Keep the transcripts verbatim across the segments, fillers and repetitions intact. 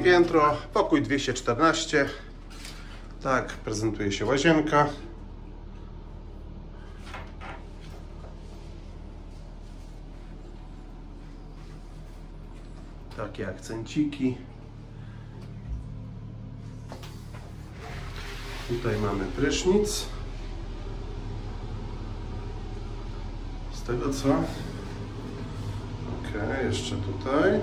piętro, pokój dwieście czternaście. Tak prezentuje się łazienka. Takie akcenciki. Tutaj mamy prysznic. Z tego co? Ok, jeszcze tutaj.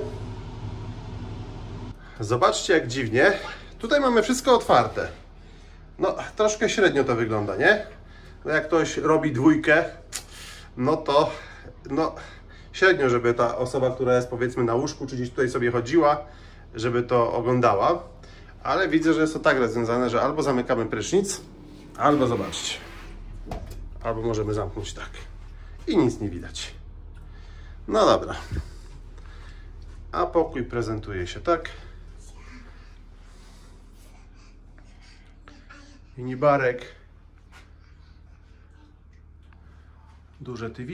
Zobaczcie jak dziwnie. Tutaj mamy wszystko otwarte. No, troszkę średnio to wygląda, nie? No, jak ktoś robi dwójkę, no to no, średnio, żeby ta osoba, która jest powiedzmy na łóżku, czy gdzieś tutaj sobie chodziła, żeby to oglądała. Ale widzę, że jest to tak rozwiązane, że albo zamykamy prysznic, albo zobaczcie. Albo możemy zamknąć tak. I nic nie widać. No dobra. A pokój prezentuje się tak. Minibarek. Duże T V.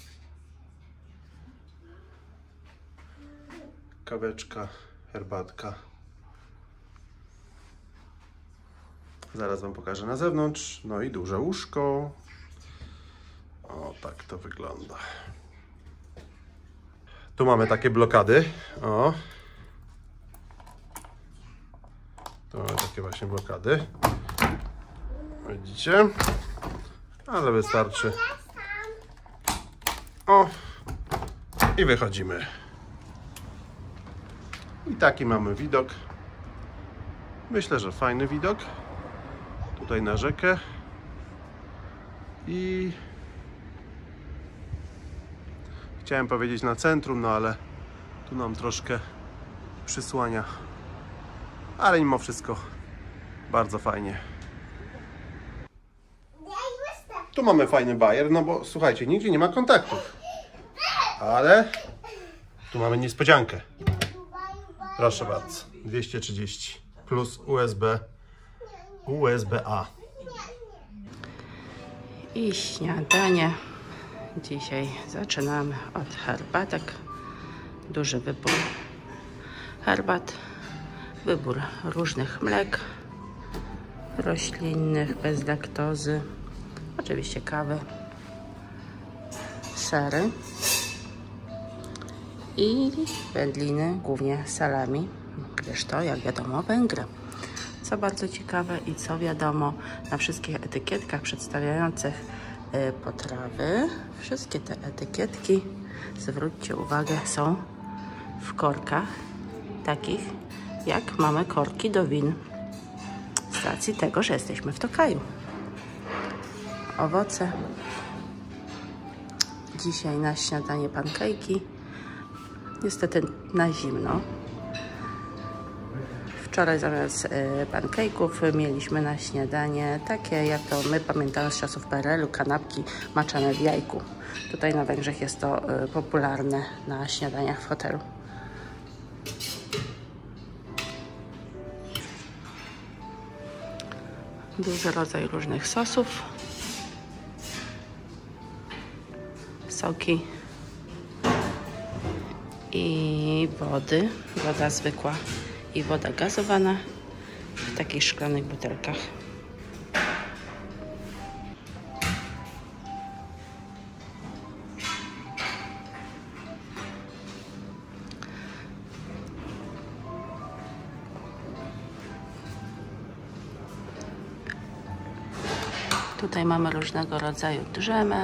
Kaweczka, herbatka. Zaraz Wam pokażę na zewnątrz. No i duże łóżko. O, tak to wygląda. Tu mamy takie blokady. O. Tu mamy takie właśnie blokady. Widzicie? Ale wystarczy. O. I wychodzimy. I taki mamy widok. Myślę, że fajny widok. Tutaj na rzekę. I chciałem powiedzieć na centrum, no ale tu nam troszkę przysłania. Ale mimo wszystko bardzo fajnie. Tu mamy fajny bajer, no bo słuchajcie, nigdzie nie ma kontaktów. Ale tu mamy niespodziankę. Proszę bardzo, dwieście trzydzieści plus U S B, U S B A. I śniadanie. Dzisiaj zaczynamy od herbatek. Duży wybór herbat, wybór różnych mlek roślinnych, bez laktozy, oczywiście kawy, sery i wędliny, głównie salami, gdyż to, jak wiadomo, Węgry. Co bardzo ciekawe i co wiadomo, na wszystkich etykietkach przedstawiających y, potrawy, wszystkie te etykietki, zwróćcie uwagę, są w korkach takich, jak mamy korki do win, z racji tego, że jesteśmy w Tokaju. Owoce. Dzisiaj na śniadanie pankejki. Niestety na zimno. Wczoraj zamiast y, pankejków mieliśmy na śniadanie takie, jak to my pamiętamy z czasów P R L u, kanapki maczane w jajku. Tutaj na Węgrzech jest to y, popularne na śniadaniach w hotelu. Duży rodzaj różnych sosów. Soki i wody, woda zwykła i woda gazowana w takich szklanych butelkach. Tutaj mamy różnego rodzaju drzemy.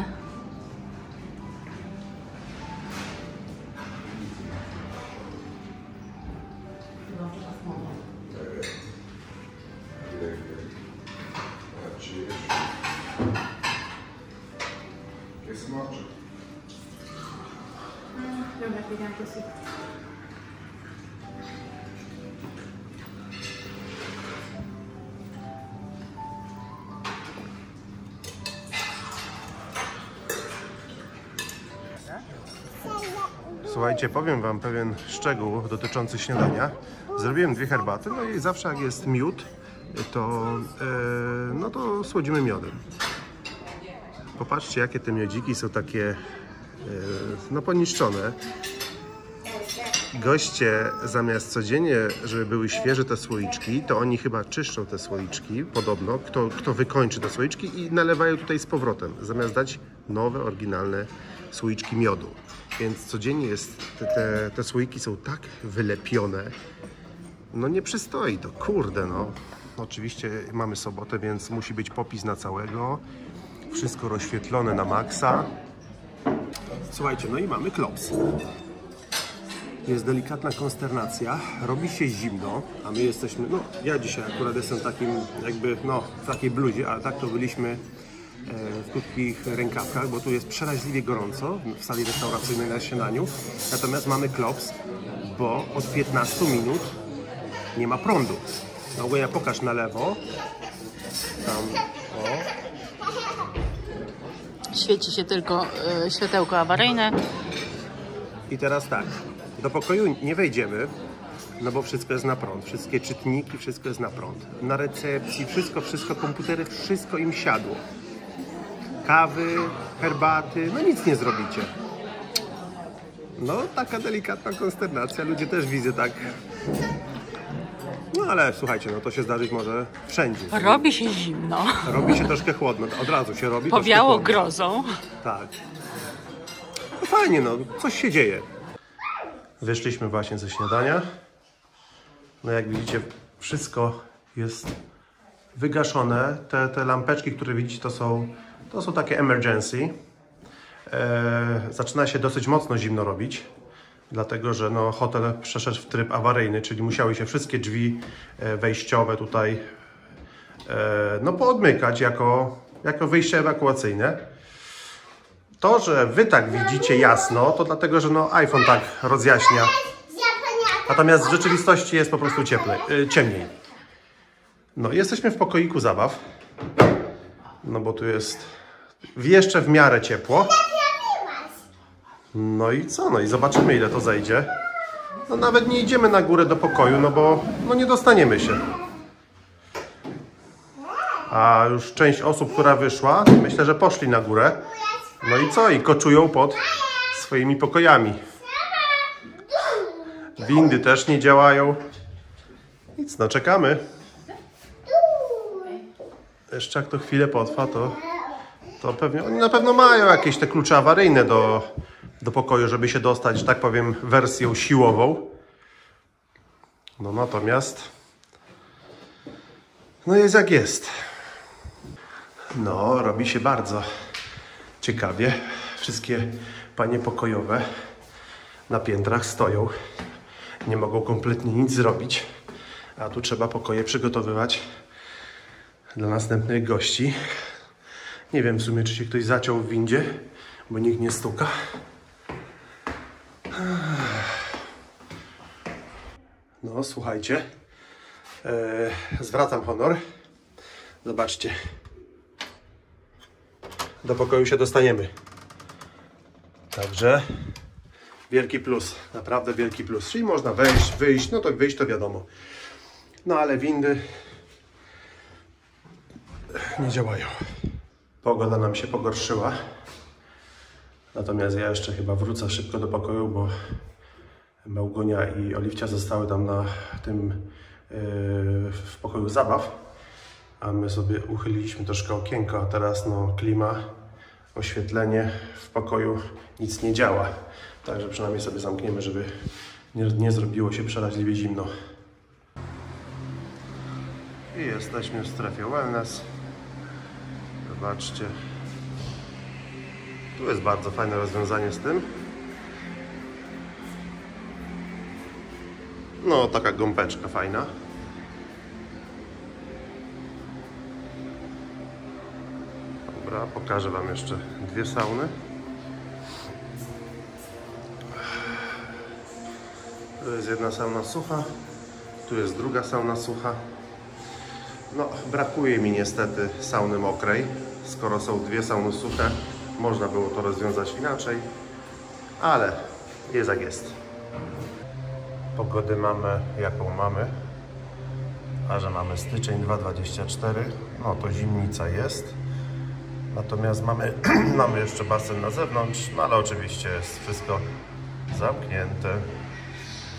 Słuchajcie, powiem Wam pewien szczegół dotyczący śniadania. Zrobiłem dwie herbaty, no i zawsze jak jest miód, to, e, no to słodzimy miodem. Popatrzcie, jakie te miodziki są takie e, no poniszczone. Goście zamiast codziennie, żeby były świeże te słoiczki, to oni chyba czyszczą te słoiczki, podobno, kto, kto wykończy te słoiczki i nalewają tutaj z powrotem, zamiast dać nowe, oryginalne słoiczki miodu. Więc codziennie jest, te, te, te słoiki są tak wylepione, no nie przystoi to, kurde no. Oczywiście mamy sobotę, więc musi być popis na całego, wszystko rozświetlone na maksa. Słuchajcie, no i mamy klops. Jest delikatna konsternacja, robi się zimno, a my jesteśmy, no ja dzisiaj akurat jestem takim jakby, no w takiej bluzie, ale tak to byliśmy e, w krótkich rękawkach, bo tu jest przeraźliwie gorąco w sali restauracyjnej na śniadaniu. Natomiast mamy klops, bo od piętnastu minut nie ma prądu. No ogólnie pokaż na lewo, tam, o. Świeci się tylko y, światełko awaryjne. I teraz tak, do pokoju nie wejdziemy, no bo wszystko jest na prąd, wszystkie czytniki, wszystko jest na prąd. Na recepcji, wszystko, wszystko, komputery, wszystko im siadło. Kawy, herbaty, no nic nie zrobicie. No taka delikatna konsternacja, ludzie też widzę tak. No ale słuchajcie, no to się zdarzyć może wszędzie. Robi się zimno. Robi się troszkę chłodno, od razu się robi. Powiało grozą. Tak. No fajnie, no, coś się dzieje. Wyszliśmy właśnie ze śniadania. No jak widzicie, wszystko jest wygaszone. Te, te lampeczki, które widzicie, to są, to są takie emergency. Eee, zaczyna się dosyć mocno zimno robić, dlatego że no, hotel przeszedł w tryb awaryjny, czyli musiały się wszystkie drzwi e, wejściowe tutaj e, no, poodmykać jako, jako wyjście ewakuacyjne. To, że wy tak widzicie jasno, to dlatego, że no, iPhone tak rozjaśnia. Natomiast w rzeczywistości jest po prostu cieplej, yy, ciemniej. No, jesteśmy w pokoiku zabaw. No bo tu jest jeszcze w miarę ciepło. No i co? No i zobaczymy, ile to zejdzie. No nawet nie idziemy na górę do pokoju, no bo no nie dostaniemy się. A już część osób, która wyszła, myślę, że poszli na górę. No i co? I koczują pod swoimi pokojami. Windy też nie działają. Nic, no czekamy. Jeszcze jak to chwilę potrwa, to, to pewnie oni na pewno mają jakieś te klucze awaryjne do, do pokoju, żeby się dostać, że tak powiem, wersją siłową. No natomiast no jest jak jest. No, robi się bardzo ciekawie. Wszystkie panie pokojowe na piętrach stoją. Nie mogą kompletnie nic zrobić. A tu trzeba pokoje przygotowywać dla następnych gości. Nie wiem w sumie, czy się ktoś zaciął w windzie, bo nikt nie stuka. No, słuchajcie. Eee, zwracam honor. Zobaczcie. Do pokoju się dostaniemy. Także wielki plus. Naprawdę wielki plus. Czyli można wejść, wyjść. No to wyjść to wiadomo. No ale windy nie działają. Pogoda nam się pogorszyła. Natomiast ja jeszcze chyba wrócę szybko do pokoju, bo Małgonia i Oliwcia zostały tam na tym yy, w pokoju zabaw. A my sobie uchyliliśmy troszkę okienko, a teraz no klima, oświetlenie w pokoju, nic nie działa. Także przynajmniej sobie zamkniemy, żeby nie, nie zrobiło się przeraźliwie zimno. I jesteśmy w strefie wellness. Zobaczcie. Tu jest bardzo fajne rozwiązanie z tym. No, taka gąbeczka fajna. Dobra, pokażę wam jeszcze dwie sauny. Tu jest jedna sauna sucha, tu jest druga sauna sucha. No, brakuje mi niestety sauny mokrej. Skoro są dwie sauny suche, można było to rozwiązać inaczej, ale jest jak jest. Pogody mamy jaką mamy, a że mamy styczeń dwa tysiące dwudziesty czwarty, no to zimnica jest. Natomiast mamy, mamy jeszcze basen na zewnątrz, no ale oczywiście jest wszystko zamknięte.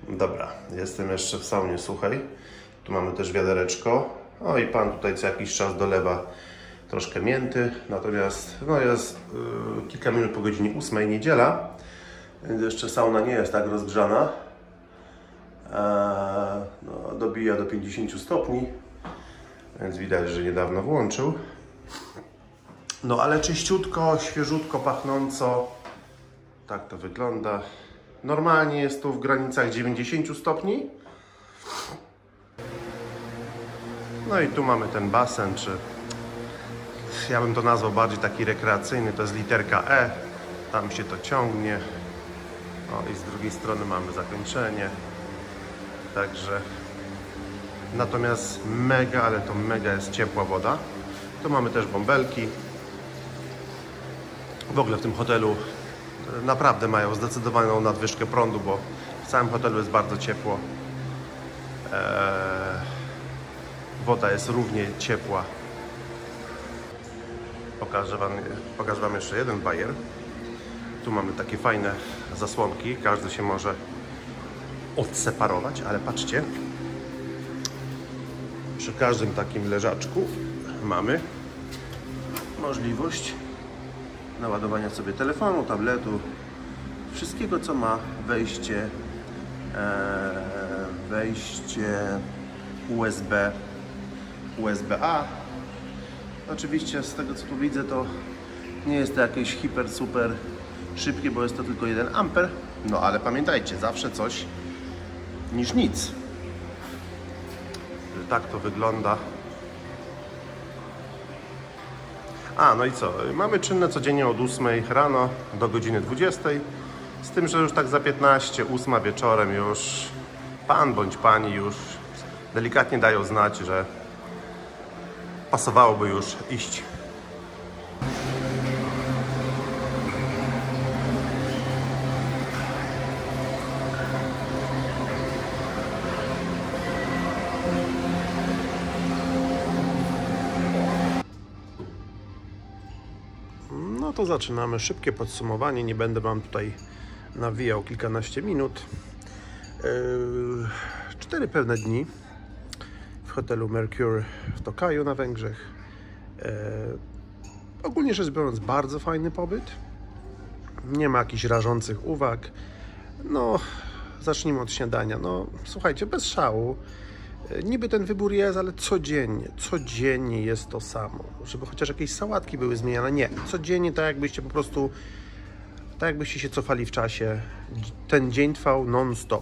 Dobra, jestem jeszcze w saunie suchej. Tu mamy też wiadereczko. O i pan tutaj co jakiś czas dolewa troszkę mięty. Natomiast no jest yy, kilka minut po godzinie ósmej, niedziela. Więc jeszcze sauna nie jest tak rozgrzana. Eee, no, dobija do pięćdziesięciu stopni. Więc widać, że niedawno włączył. No ale czyściutko, świeżutko, pachnąco. Tak to wygląda. Normalnie jest tu w granicach dziewięćdziesięciu stopni. No i tu mamy ten basen, czy ja bym to nazwał bardziej taki rekreacyjny. To jest literka E. Tam się to ciągnie. O, i z drugiej strony mamy zakończenie. Także natomiast mega, ale to mega jest ciepła woda. Tu mamy też bąbelki. W ogóle w tym hotelu naprawdę mają zdecydowaną nadwyżkę prądu, bo w całym hotelu jest bardzo ciepło. Eee, woda jest równie ciepła. Pokażę wam, pokażę wam jeszcze jeden bajer. Tu mamy takie fajne zasłonki. Każdy się może odseparować, ale patrzcie. Przy każdym takim leżaczku mamy możliwość naładowania sobie telefonu, tabletu, wszystkiego co ma wejście e, wejście U S B U S B A. Oczywiście z tego co tu widzę, to nie jest to jakieś hiper super szybkie, bo jest to tylko jeden amper. No ale pamiętajcie, zawsze coś niż nic. Tak to wygląda. A, no i co? Mamy czynne codziennie od ósmej rano do godziny dwudziestej. Z tym, że już tak za piętnaście, ósma wieczorem już pan bądź pani już delikatnie dają znać, że pasowałoby już iść. No to zaczynamy. Szybkie podsumowanie. Nie będę wam tutaj nawijał kilkanaście minut. Yy, cztery pełne dni w hotelu Mercure w Tokaju na Węgrzech. Yy, ogólnie rzecz biorąc, bardzo fajny pobyt. Nie ma jakichś rażących uwag. No, zacznijmy od śniadania. No, słuchajcie, bez szału. Niby ten wybór jest, ale codziennie, codziennie jest to samo. Żeby chociaż jakieś sałatki były zmieniane. Nie, codziennie tak jakbyście po prostu, tak jakbyście się cofali w czasie. Ten dzień trwał non-stop.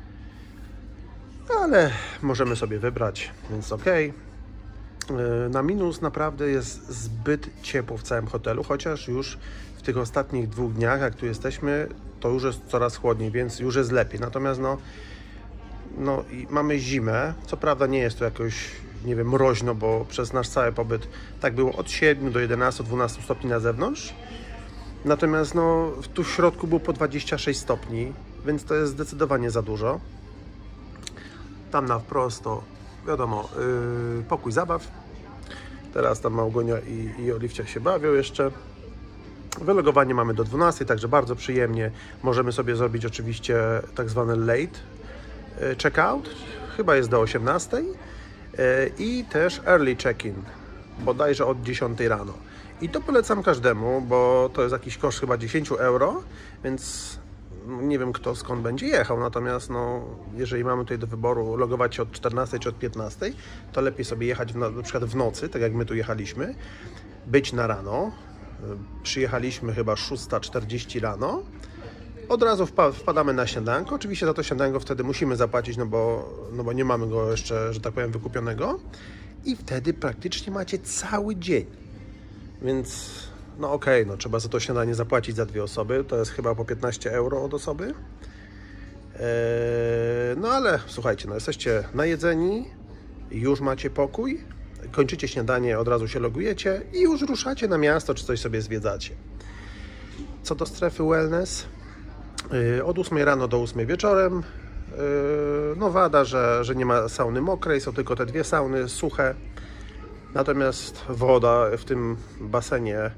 Ale możemy sobie wybrać, więc ok. Na minus naprawdę jest zbyt ciepło w całym hotelu, chociaż już w tych ostatnich dwóch dniach, jak tu jesteśmy, to już jest coraz chłodniej, więc już jest lepiej. Natomiast no, no i mamy zimę, co prawda nie jest to jakoś, nie wiem, mroźno, bo przez nasz cały pobyt tak było od siedmiu do jedenastu dwunastu stopni na zewnątrz. Natomiast no, tu w środku było po dwadzieścia sześć stopni, więc to jest zdecydowanie za dużo. Tam na wprost to, wiadomo, yy, pokój zabaw. Teraz tam Małgonia i, i Oliwcia się bawią jeszcze. Wylogowanie mamy do dwunastej, także bardzo przyjemnie. Możemy sobie zrobić oczywiście tak zwany late checkout, chyba jest do osiemnastej, i też early check-in, bodajże od dziesiątej rano. I to polecam każdemu, bo to jest jakiś koszt chyba dziesięć euro, więc nie wiem kto skąd będzie jechał, natomiast no, jeżeli mamy tutaj do wyboru logować się od czternastej czy od piętnastej, to lepiej sobie jechać w, na przykład w nocy, tak jak my tu jechaliśmy, być na rano. Przyjechaliśmy chyba szósta czterdzieści rano. Od razu wpadamy na śniadanko. Oczywiście za to śniadanko wtedy musimy zapłacić, no bo, no bo nie mamy go jeszcze, że tak powiem, wykupionego. I wtedy praktycznie macie cały dzień. Więc no okej, okay, no trzeba za to śniadanie zapłacić za dwie osoby. To jest chyba po piętnaście euro od osoby. Eee, no ale słuchajcie, no jesteście najedzeni, już macie pokój, kończycie śniadanie, od razu się logujecie i już ruszacie na miasto, czy coś sobie zwiedzacie. Co do strefy wellness, od ósmej rano do ósmej wieczorem. No wada, że, że nie ma sauny mokrej, są tylko te dwie sauny suche. Natomiast woda w tym basenie,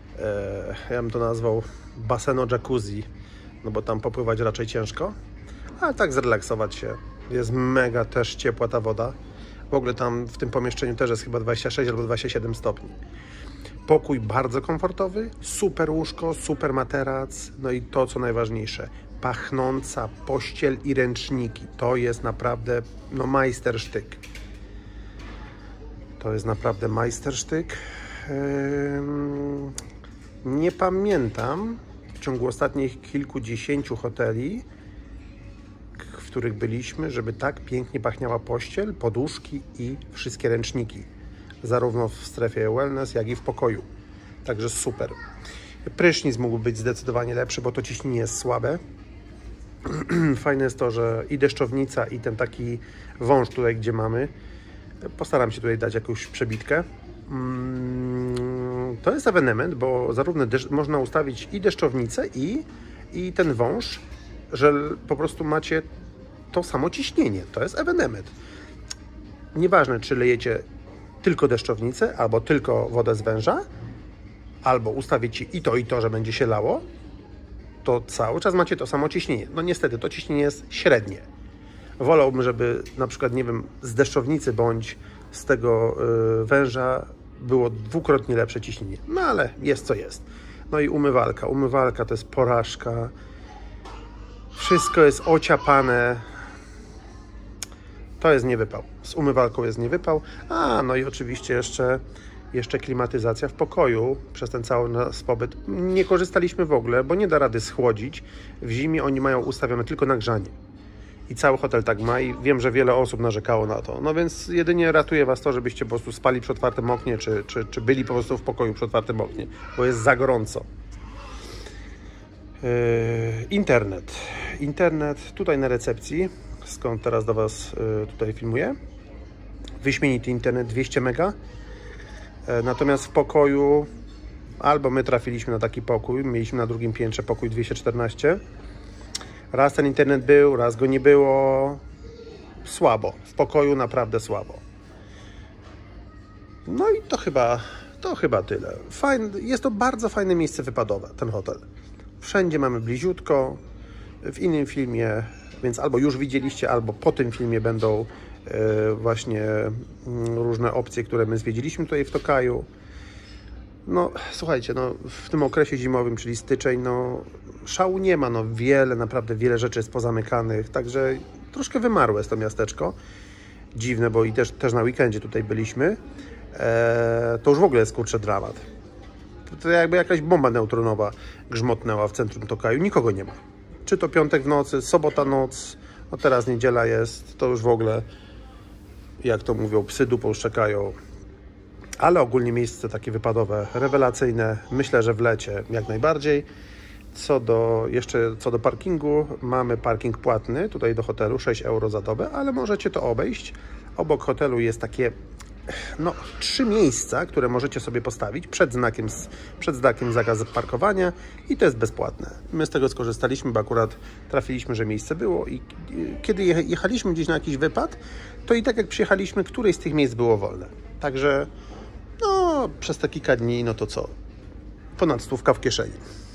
ja bym to nazwał baseno jacuzzi, no bo tam popływać raczej ciężko. ale tak zrelaksować się. Jest mega też ciepła ta woda. W ogóle tam w tym pomieszczeniu też jest chyba dwadzieścia sześć albo dwadzieścia siedem stopni. Pokój bardzo komfortowy, super łóżko, super materac, no i to co najważniejsze, pachnąca pościel i ręczniki. To jest naprawdę no majstersztyk. To jest naprawdę majstersztyk. Nie pamiętam w ciągu ostatnich kilkudziesięciu hoteli, w których byliśmy, żeby tak pięknie pachniała pościel, poduszki i wszystkie ręczniki. Zarówno w strefie wellness, jak i w pokoju. Także super. Prysznic mógł być zdecydowanie lepszy, bo to ciśnienie jest słabe. Fajne jest to, że i deszczownica, i ten taki wąż tutaj, gdzie mamy. Postaram się tutaj dać jakąś przebitkę. To jest ewenement, bo zarówno deszcz, można ustawić i deszczownicę, i, i ten wąż, że po prostu macie to samo ciśnienie. To jest ewenement. Nieważne, czy lejecie tylko deszczownicę, albo tylko wodę z węża, albo ustawicie i to, i to, że będzie się lało, to cały czas macie to samo ciśnienie. No niestety, to ciśnienie jest średnie. Wolałbym, żeby na przykład, nie wiem, z deszczownicy bądź z tego yy, węża było dwukrotnie lepsze ciśnienie. No ale jest co jest. No i umywalka. Umywalka to jest porażka. Wszystko jest ociapane. To jest niewypał. Z umywalką jest niewypał. A, no i oczywiście jeszcze, jeszcze klimatyzacja w pokoju przez ten cały nasz pobyt. Nie korzystaliśmy w ogóle, bo nie da rady schłodzić. W zimie oni mają ustawione tylko na grzanie. I cały hotel tak ma i wiem, że wiele osób narzekało na to. No więc jedynie ratuje Was to, żebyście po prostu spali przy otwartym oknie, czy, czy, czy byli po prostu w pokoju przy otwartym oknie, bo jest za gorąco. Yy, internet. Internet tutaj na recepcji, skąd teraz do Was yy, tutaj filmuję. Wyśmienity internet, dwieście mega. Yy, natomiast w pokoju, albo my trafiliśmy na taki pokój, mieliśmy na drugim piętrze pokój dwieście czternaście. Raz ten internet był, raz go nie było. Słabo. W pokoju naprawdę słabo. No i to chyba, to chyba tyle. Fajne, jest to bardzo fajne miejsce wypadowe, ten hotel. Wszędzie mamy bliziutko. W innym filmie, więc albo już widzieliście, albo po tym filmie będą e, właśnie m, różne opcje, które my zwiedziliśmy tutaj w Tokaju. No, słuchajcie, no, w tym okresie zimowym, czyli styczeń, no, szału nie ma, no, wiele, naprawdę wiele rzeczy jest pozamykanych, także troszkę wymarłe jest to miasteczko. Dziwne, bo i też, też na weekendzie tutaj byliśmy. Eee, to już w ogóle jest, kurczę, dramat. To jakby jakaś bomba neutronowa grzmotnęła w centrum Tokaju, nikogo nie ma. Czy to piątek w nocy, sobota noc, no teraz niedziela jest, to już w ogóle, jak to mówią, psy dupą szczekają. Ale ogólnie miejsce takie wypadowe, rewelacyjne, myślę, że w lecie jak najbardziej. Co do, jeszcze co do parkingu, mamy parking płatny tutaj do hotelu, sześć euro za dobę, ale możecie to obejść. Obok hotelu jest takie, no, trzy miejsca, które możecie sobie postawić przed znakiem, przed znakiem zakaz parkowania i to jest bezpłatne. My z tego skorzystaliśmy, bo akurat trafiliśmy, że miejsce było i kiedy jechaliśmy gdzieś na jakiś wypad, to i tak jak przyjechaliśmy, któreś z tych miejsc było wolne. Także no, przez te kilka dni, no to co? Ponad stówka w kieszeni.